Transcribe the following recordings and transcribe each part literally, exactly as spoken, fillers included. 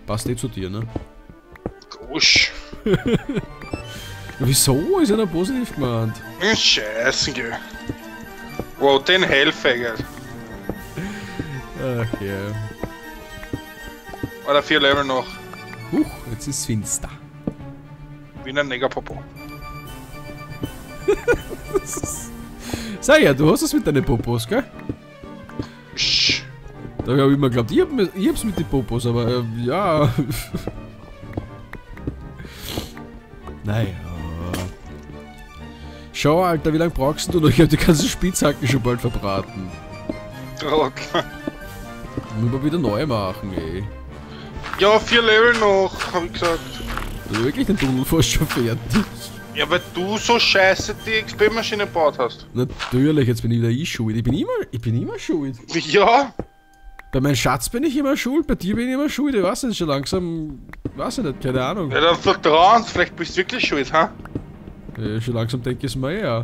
Passt eh zu dir, ne? Gosch. Wieso? Ist ja noch positiv gemeint. Scheiße, gell. Wow, den helfe ich, gell. Ach ja. Oder vier Level noch. Huch, jetzt ist es finster. Wie ein Negerpopo. Sag ja, du hast es mit deinen Popos, gell? Sch. Da hab ich immer geglaubt, ich, hab, ich hab's mit den Popos, aber äh, ja. Naja. Schau, Alter, wie lange brauchst du noch? Ich hab die ganzen Spitzhacken schon bald verbraten. Okay. Müssen wir wieder neu machen, ey. Ja, vier Level noch, hab ich gesagt. Du wirklich den Tunnel fast schon fertig. Ja, weil du so scheiße die X P-Maschine gebaut hast. Natürlich, jetzt bin ich wieder ich schuld. Ich bin immer, ich bin immer schuld. Ja. Bei meinem Schatz bin ich immer schuld, bei dir bin ich immer schuld. Ich weiß nicht, schon langsam, weiß ich nicht, keine Ahnung. Ja, dann vertrauen, vielleicht bist du wirklich schuld, ha? Ja, schon langsam denke ich es mir ja.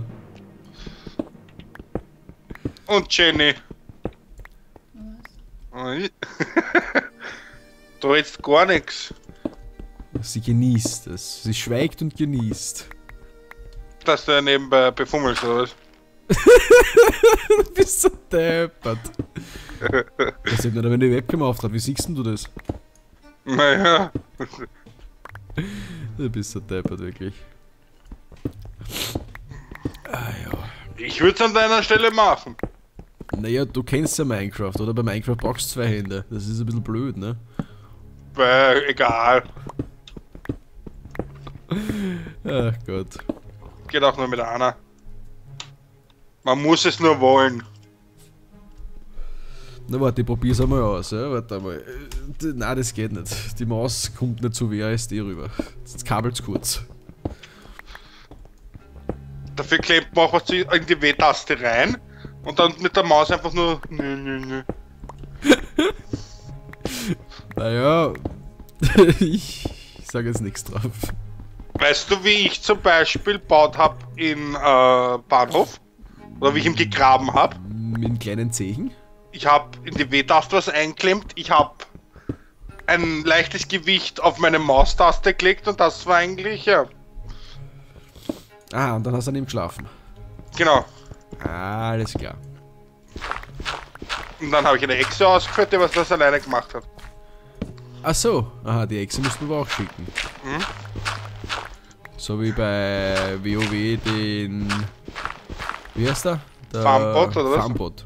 Und Jenny. Was? Da redst gar nichts. Sie genießt es. Sie schweigt und genießt. Dass du nebenbei befummelst, oder was? Du bist so deppert. Ich hab nicht meine Webcam aufgetragen. Wie siehst denn du das? Naja. Du bist so deppert, wirklich. Ah ja. Ich würde es an deiner Stelle machen. Naja, du kennst ja Minecraft, oder? Bei Minecraft brauchst du zwei Hände. Das ist ein bisschen blöd, ne? Weil, egal. Ach Gott. Geht auch nur mit einer. Man muss es nur wollen. Na warte, ich probier's einmal aus, ja? Warte einmal. Äh, Nein, das geht nicht. Die Maus kommt nicht zu W A S D rüber. Das Kabel zu kurz. Dafür klemmt man auch was in die W-Taste rein und dann mit der Maus einfach nur. Nö, nö, nö. Naja, ich sage jetzt nichts drauf. Weißt du, wie ich zum Beispiel baut hab in äh, Bahnhof? Oder wie ich ihn gegraben hab? Mit einem kleinen Zehen? Ich hab in die W-Taste was einklemmt, ich hab ein leichtes Gewicht auf meine Maustaste gelegt und das war eigentlich, ja. Ah, und dann hast du an ihm geschlafen. Genau. Alles klar. Und dann habe ich eine Echse ausgeführt, die was das alleine gemacht hat. Ach so, aha, die Echse müssten wir aber auch schicken. Mhm. So wie bei WoW den... Wie heißt der? Der Farmbot, oder was? Farmbot.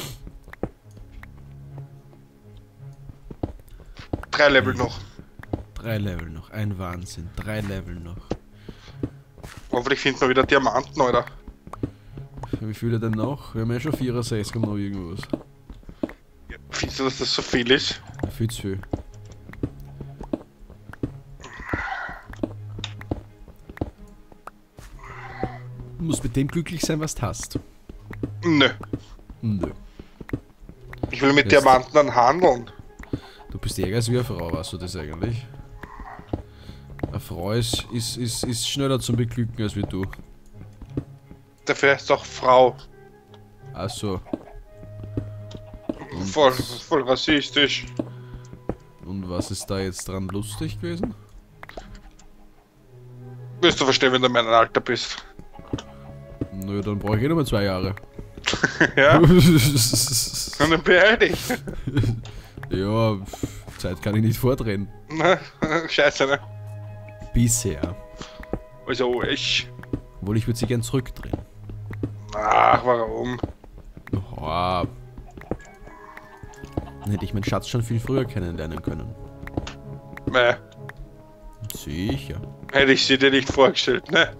Drei Level noch. Drei Level noch, ein Wahnsinn. Drei Level noch. Hoffentlich finden wir wieder Diamanten, Alter. Wie viele denn noch? Wir haben ja schon vierundsechzig und noch irgendwas. Findest du, dass das so viel ist? Ja, viel zu viel. Du musst mit dem glücklich sein, was du hast. Nö. Nö. Ich will mit Jetzt- Diamanten dann handeln. Du bist ärger als wie eine Frau, weißt du das eigentlich? Eine Frau ist, ist, ist, ist schneller zum Beglücken als wie du. Dafür heißt es auch Frau. Ach so. Und, Voll, voll rassistisch. und was ist da jetzt dran lustig gewesen? Wirst du verstehen, wenn du in meinem Alter bist. Nö, dann brauche ich eh noch mal zwei Jahre. Ja? Und dann beeil dich. Ja, Zeit kann ich nicht vordrehen. Na, Scheiße, ne? Bisher. Also ich. Obwohl, ich würde sie gern zurückdrehen. Ach, warum? Oh. Dann hätte ich meinen Schatz schon viel früher kennenlernen können. Meh, Sicher. hätte ich sie dir nicht vorgestellt, ne?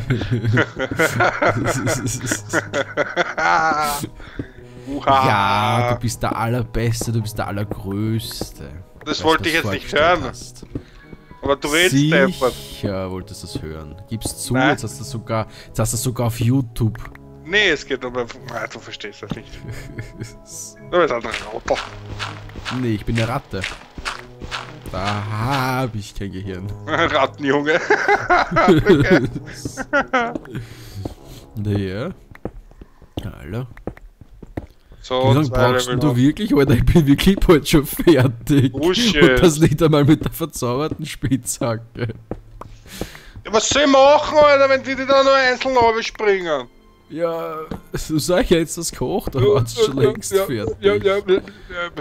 Uha. Ja, du bist der Allerbeste, du bist der Allergrößte. Das Weil wollte du ich jetzt nicht vorgestellt hören. hast. Aber du redest einfach. Sicher wolltest du das hören. Gib's zu, Nein. jetzt hast du das sogar, jetzt hast du das sogar auf YouTube. Nee, es geht aber. Ah, du verstehst das nicht. Du bist halt ein Roboter. Nee, ich bin eine Ratte. Da habe ich kein Gehirn. Rattenjunge. Naja. Hallo. So, Wie lange zwei brauchst Level du noch. wirklich, Alter? Ich bin wirklich bald schon fertig. Oh shit. Und das nicht einmal mit der verzauberten Spitzhacke. Ja, was soll ich machen, Alter, wenn die die da nur einzeln runterspringen? Ja, du sagst ja jetzt das kocht, aber ja, hast schon längst ja, fertig. Ja, ja, ja, ja.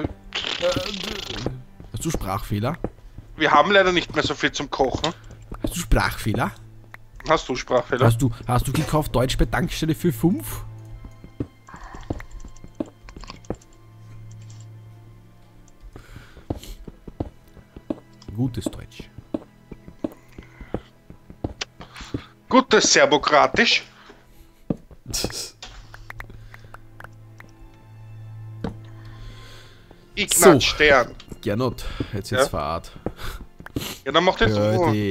Hast du Sprachfehler? Wir haben leider nicht mehr so viel zum Kochen. Hast du Sprachfehler? Hast du Sprachfehler? Hast du, hast du gekauft Deutsch bei Tankstelle für fünf? Gutes Deutsch. Gutes Serbokratisch. Ignaz So. Stern. Gernot, jetzt Ja? jetzt Fahrt. Ja, dann mach jetzt Ja, so. die.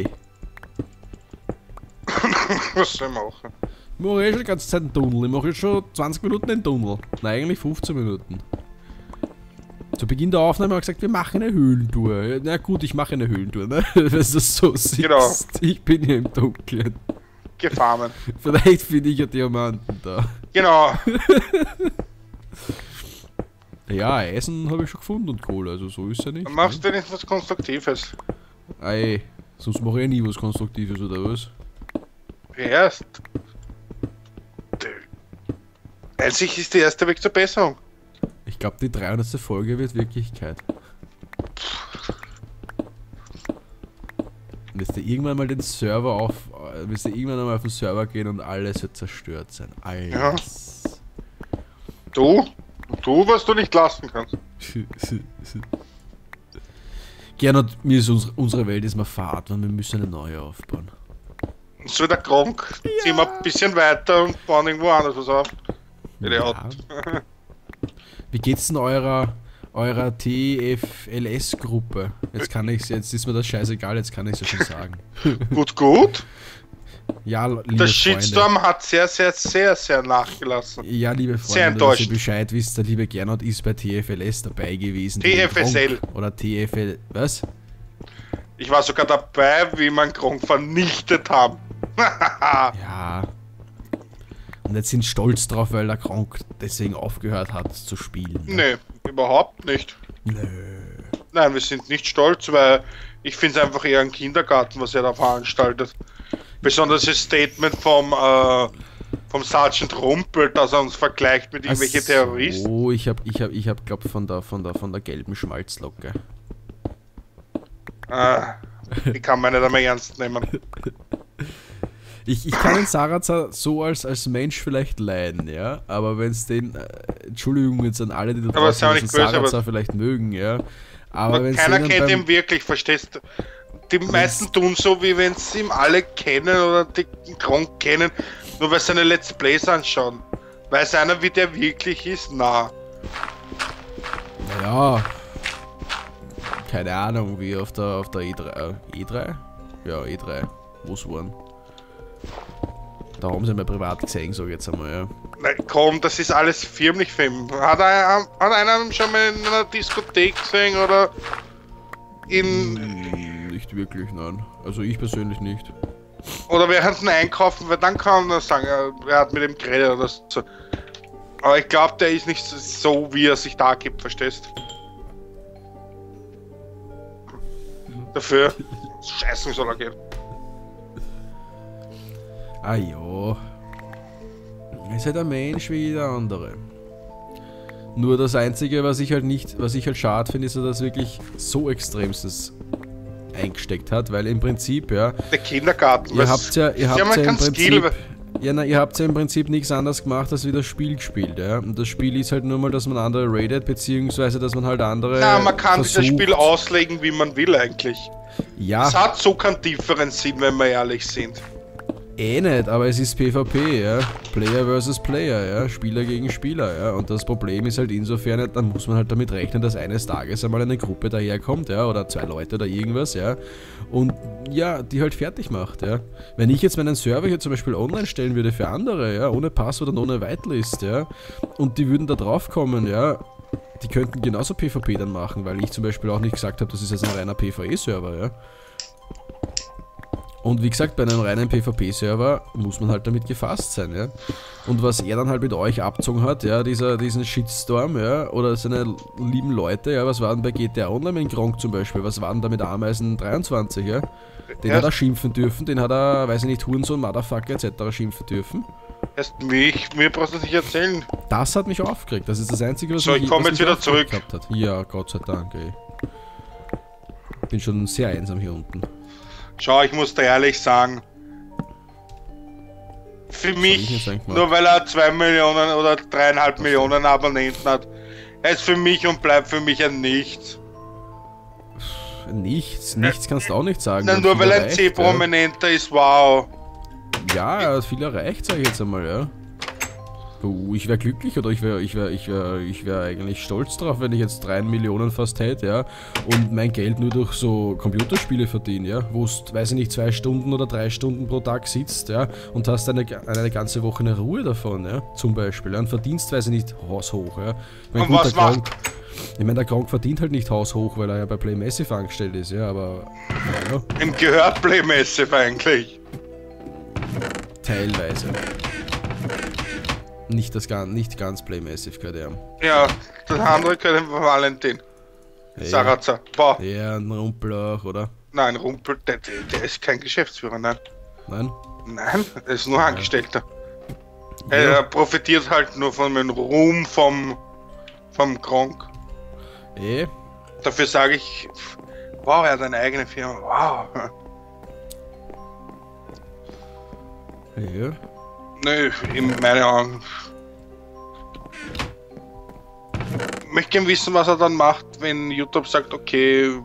Was soll ich machen? Ich mache eh schon die ganze Zeit einen Tunnel. Ich mache jetzt schon zwanzig Minuten den Tunnel. Nein, eigentlich fünfzehn Minuten. Zu Beginn der Aufnahme haben wir gesagt, wir machen eine Höhlentour. Ja, na gut, ich mache eine Höhlentour, ne? Wenn du das so siehst. Genau. Ich bin hier im Dunkeln. Gefarmen. Vielleicht finde ich ja Diamanten da. Genau. Ja, Eisen habe ich schon gefunden und Kohle, also so ist ja nicht. Dann machst du nicht was Konstruktives. Ei, sonst mache ich ja nie was Konstruktives, oder was? Erst. Einzig ist der erste Weg zur Besserung. Ich glaube, die dreihundertste Folge wird Wirklichkeit. Und jetzt irgendwann mal den Server auf, wirst du irgendwann mal auf den Server gehen und alles wird zerstört sein. Alles. Du? Du, was du nicht lassen kannst. Gernot, mir ist unsere, unsere Welt ist mal fad, weil wir müssen eine neue aufbauen. So wie der Gronk. Ja. Ziehen wir ein bisschen weiter und bauen irgendwo anders was auf. Ja. Wie geht's denn eurer, eurer T F L S-Gruppe? Jetzt kann ich's, jetzt ist mir das scheißegal, jetzt kann ich's ja schon sagen. Gut, gut. Ja, liebe Der Shitstorm Freunde. hat sehr, sehr, sehr, sehr nachgelassen. Ja, liebe Sehr Freunde, dass ihr enttäuschend. Bescheid wisst, der liebe Gernot ist bei T F L S dabei gewesen. T F S L. Gronk Oder T F L... Was? Ich war sogar dabei, wie man Gronk vernichtet haben. Ja. Und jetzt sind stolz drauf, weil der Gronk deswegen aufgehört hat zu spielen. Ne? Nee, überhaupt nicht. Nö. Nein, wir sind nicht stolz, weil ich finde es einfach eher ein Kindergarten, was er da veranstaltet. Besonders das Statement vom, äh, vom Sergeant Rumpel, dass er uns vergleicht mit irgendwelchen Terroristen. Oh, ich hab, ich hab, ich hab, glaub, von der, von der, von der gelben Schmalzlocke. Ah, die kann man nicht einmal ernst nehmen. Ich, ich kann den Sarazar so als, als Mensch vielleicht leiden, ja, aber wenn es den, äh, Entschuldigung jetzt an alle, die da Aber ist ja auch draußen nicht den böse, Sarazar aber- vielleicht mögen, ja, aber Aber wenn keiner denen kennt beim- ihn wirklich, verstehst du? Die meisten tun so, wie wenn sie ihn alle kennen oder die Gronk kennen, nur weil sie seine Let's Plays anschauen. Weiß einer, wie der wirklich ist? Na. Ja, keine Ahnung, wie auf der, auf der E drei, äh, E drei? Ja, E drei, wo es waren. Da haben sie mal privat gesehen, sag ich jetzt einmal, ja. Na komm, das ist alles firmlich für ihn. Hat, er, hat einer ihn schon mal in einer Diskothek gesehen oder in. Hm, nicht wirklich, nein. Also ich persönlich nicht. Oder während ihn einkaufen, weil dann kann man sagen, er, er hat mit dem geredet oder so. Aber ich glaube, der ist nicht so, wie er sich da gibt, verstehst? Dafür scheißen soll er gehen. Ah ja. Ist halt ein Mensch wie jeder andere. Nur das Einzige, was ich halt nicht, was ich halt schade finde, ist, dass er das wirklich so extremstes eingesteckt hat, weil im Prinzip, ja, Der Kindergarten. ihr was- habt ja, ihr sie habt haben ja keinen im Skill. Prinzip, ja, na, ihr habt ja im Prinzip nichts anderes gemacht, als wie das Spiel gespielt, ja. Und das Spiel ist halt nur mal, dass man andere rated, beziehungsweise, dass man halt andere Na, man kann dieses versucht. Spiel auslegen, wie man will eigentlich. Ja, Es hat so keinen tieferen Sinn, wenn wir ehrlich sind. eh nicht, aber es ist PvP, ja. Player versus Player, ja. Spieler gegen Spieler, ja. Und das Problem ist halt insofern, dann muss man halt damit rechnen, dass eines Tages einmal eine Gruppe daherkommt, ja. Oder zwei Leute oder irgendwas, ja. Und ja, die halt fertig macht, ja. Wenn ich jetzt meinen Server hier zum Beispiel online stellen würde für andere, ja, ohne Passwort und ohne Whitelist, ja. Und die würden da drauf kommen, ja. Die könnten genauso PvP dann machen, weil ich zum Beispiel auch nicht gesagt habe, das ist jetzt ein reiner PvE-Server, ja. Und wie gesagt, bei einem reinen PvP-Server muss man halt damit gefasst sein, ja. Und was er dann halt mit euch abgezogen hat, ja, dieser, diesen Shitstorm, ja, oder seine lieben Leute, ja, was waren bei G T A Online mit Gronk zum Beispiel, was waren da mit Ameisen dreiundzwanzig, ja. Den Ja. hat er schimpfen dürfen, den hat er, weiß ich nicht, Hurensohn, Motherfucker et cetera schimpfen dürfen. Erst mich, mir brauchst du nicht erzählen. Das hat mich aufgeregt, das ist das Einzige, was So, ich mich, komm was jetzt mich wieder aufgeregt zurück. gehabt hat. Ja, Gott sei Dank, ey. Bin schon sehr einsam hier unten. Schau, ich muss dir ehrlich sagen, für ich mich, jetzt eigentlich machen? nur weil er zwei Millionen oder dreieinhalb Millionen Abonnenten hat, er ist für mich und bleibt für mich ein Nichts. Nichts, nichts kannst du auch nicht sagen. Na, Er hat nur viel weil ein erreicht, C-Prominenter ist, wow. Ja, er hat viel erreicht, sag ich jetzt einmal, ja. Uh, ich wäre glücklich oder ich wäre ich wär, ich wär, ich wär eigentlich stolz drauf, wenn ich jetzt drei Millionen fast hätte, ja, und mein Geld nur durch so Computerspiele verdiene, ja, wo du, weiß ich nicht, zwei Stunden oder drei Stunden pro Tag sitzt, ja, und hast eine, eine ganze Woche eine Ruhe davon, ja, zum Beispiel, ja, und verdienst, weiß ich nicht, haushoch, ja. Ich mein, Und was der Gronk, macht- ich meine, der Gronk verdient halt nicht haushoch, weil er ja bei Play Massive angestellt ist, ja, aber, ja, Im gehört Play Massive eigentlich. teilweise. Nicht, das, gar- nicht ganz Play Massive gehört er. Ja, das andere gehört dem Valentin. Hey. Sarazar. Boah. Ja, ein Rumpel auch, oder? Nein, Rumpel, der, der der ist kein Geschäftsführer, nein. Nein? Nein, er ist nur Angestellter. Er profitiert halt nur von dem Ruhm vom, vom Gronk. Eh? Dafür sage ich, wow, er hat eine eigene Firma, wow. Ja. Nö, in meinen Augen. Ich möchte gerne wissen, was er dann macht, wenn YouTube sagt, okay,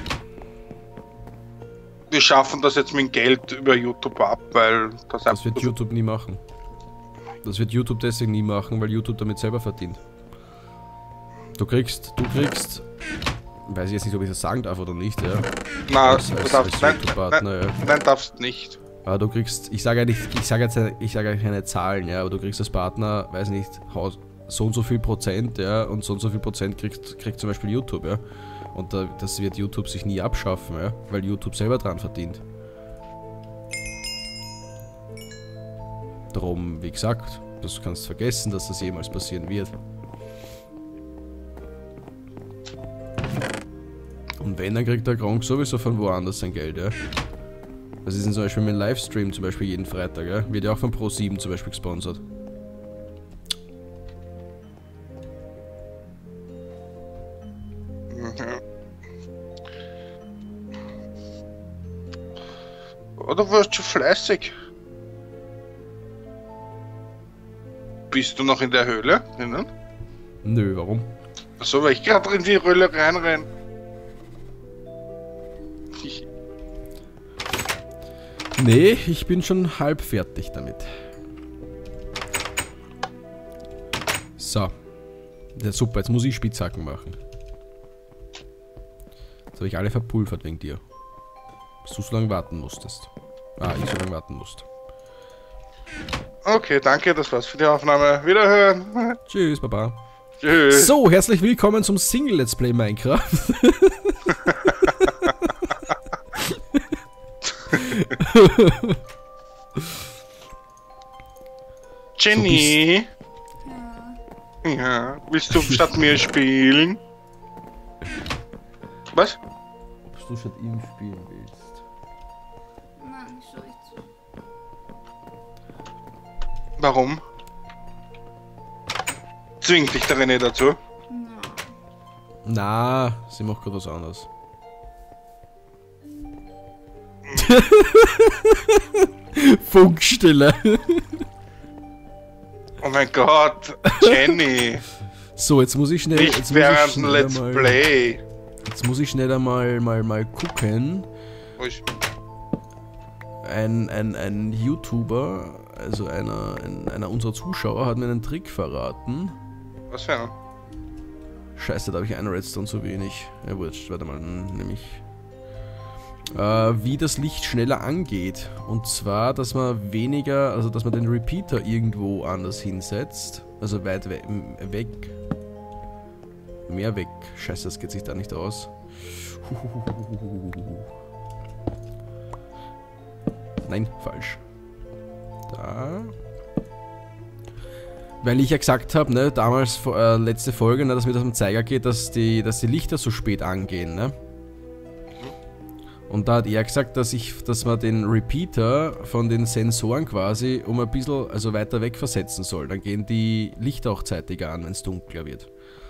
wir schaffen das jetzt mit dem Geld über YouTube ab, weil das, Das wird einfach- YouTube nie machen. Das wird YouTube deswegen nie machen, weil YouTube damit selber verdient. Du kriegst, du kriegst, weiß ich jetzt nicht, ob ich das sagen darf oder nicht, ja. Na, als, du als, darfst, als nein, YouTube-Partner, nein, ja. nein, darfst nicht. Aber du kriegst, ich sage ja nicht, ich sage jetzt, ich sage ja keine Zahlen, ja, aber du kriegst als Partner, weiß nicht, Haus- so und so viel Prozent, ja, und so und so viel Prozent kriegt, kriegt zum Beispiel YouTube, ja. Und da, das wird YouTube sich nie abschaffen, ja, weil YouTube selber dran verdient. Darum, wie gesagt, das kannst du vergessen, dass das jemals passieren wird. Und wenn, dann kriegt der Gronk sowieso von woanders sein Geld, ja. Das ist zum Beispiel mein Livestream, zum Beispiel jeden Freitag, ja. Wird ja auch von Pro sieben zum Beispiel gesponsert. Mhm. Oder warst du fleißig? Bist du noch in der Höhle drinnen? Nö, warum? Achso, weil ich gerade in die Höhle reinrenn. Ich- Nee, ich bin schon halb fertig damit. So. Ja, super, jetzt muss ich Spitzhacken machen. Jetzt habe ich alle verpulvert wegen dir. Bis du so lange warten musstest. Ah, ich so lange warten musste. Okay, danke, das war's für die Aufnahme. Wiederhören. Tschüss, Baba. Tschüss. So, herzlich willkommen zum Single Let's Play Minecraft. Jenny. Ja, willst du statt mir spielen? Was? Ob du statt ihm spielen willst. Nein, schau ich zu. Warum? Zwingt dich der René dazu? Na, sie macht gerade was anderes. Funkstille. Oh mein Gott, Jenny. So, jetzt muss ich schnell. Nicht Jetzt muss ich während schnell Let's einmal, Play. Jetzt muss ich schnell einmal mal, mal gucken. Ruhig. Ein, ein, ein YouTuber, also einer, ein, einer unserer Zuschauer, hat mir einen Trick verraten. Was für einer? Scheiße, da habe ich einen Redstone zu wenig. Ja, wurscht, warte mal, nämlich. Äh, wie das Licht schneller angeht. Und zwar, dass man weniger, also dass man den Repeater irgendwo anders hinsetzt. Also weit we weg. Mehr weg. Scheiße, das geht sich da nicht aus. nein, falsch. Da. Weil ich ja gesagt habe, ne, damals, äh, letzte Folge, ne, dass mir das am Zeiger geht, dass die, dass die Lichter so spät angehen, ne? Und da hat er gesagt, dass ich, dass man den Repeater von den Sensoren quasi um ein bisschen, also weiter weg versetzen soll. Dann gehen die Lichter auch zeitiger an, wenn es dunkler wird.